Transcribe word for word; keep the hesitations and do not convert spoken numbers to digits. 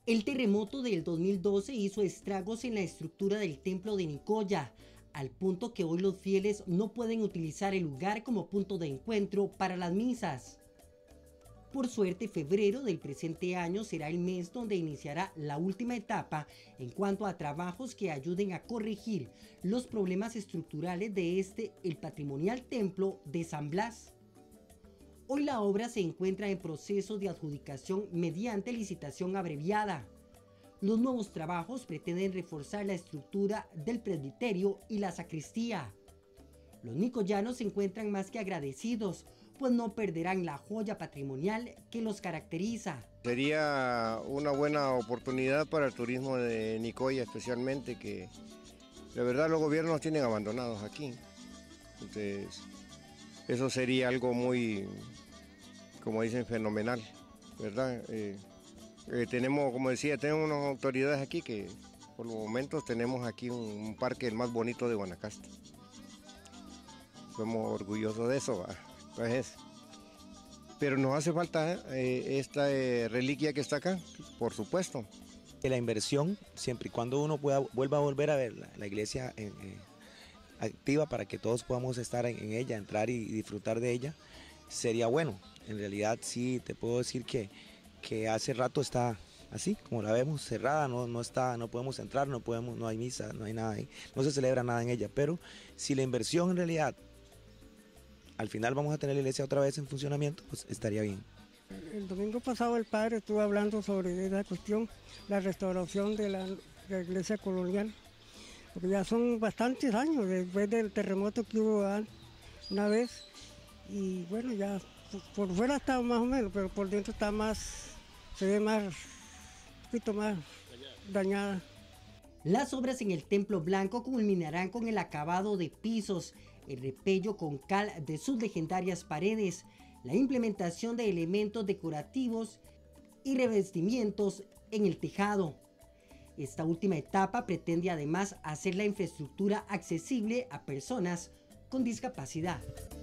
El terremoto del dos mil doce hizo estragos en la estructura del templo de Nicoya, al punto que hoy los fieles no pueden utilizar el lugar como punto de encuentro para las misas. Por suerte, febrero del presente año será el mes donde iniciará la última etapa en cuanto a trabajos que ayuden a corregir los problemas estructurales de este, el patrimonial templo de San Blas. Hoy la obra se encuentra en proceso de adjudicación mediante licitación abreviada. Los nuevos trabajos pretenden reforzar la estructura del presbiterio y la sacristía. Los nicoyanos se encuentran más que agradecidos, pues no perderán la joya patrimonial que los caracteriza. Sería una buena oportunidad para el turismo de Nicoya, especialmente, que de verdad los gobiernos nos tienen abandonados aquí. Entonces, eso sería algo muy, como dicen, fenomenal, ¿verdad? Eh, eh, tenemos, como decía, tenemos unas autoridades aquí que por los momentos tenemos aquí un, un parque el más bonito de Guanacaste. Somos orgullosos de eso, ¿va? Entonces, pero nos hace falta eh, esta eh, reliquia que está acá, por supuesto. La inversión, siempre y cuando uno pueda, vuelva a volver a ver la, la iglesia eh, eh, activa para que todos podamos estar en, en ella, entrar y, y disfrutar de ella, sería bueno. En realidad sí te puedo decir que, que hace rato está así, como la vemos, cerrada, no, no, está, no podemos entrar, no, podemos, no hay misa, no hay nada ahí, no se celebra nada en ella, pero si la inversión en realidad al final vamos a tener la iglesia otra vez en funcionamiento, pues estaría bien. El domingo pasado el padre estuvo hablando sobre esa cuestión, la restauración de la, de la iglesia colonial, porque ya son bastantes años después del terremoto que hubo una vez, y bueno, ya por fuera está más o menos, pero por dentro está más, se ve más, un poquito más dañada. Las obras en el Templo Blanco culminarán con el acabado de pisos, el repello con cal de sus legendarias paredes, la implementación de elementos decorativos y revestimientos en el tejado. Esta última etapa pretende además hacer la infraestructura accesible a personas con discapacidad.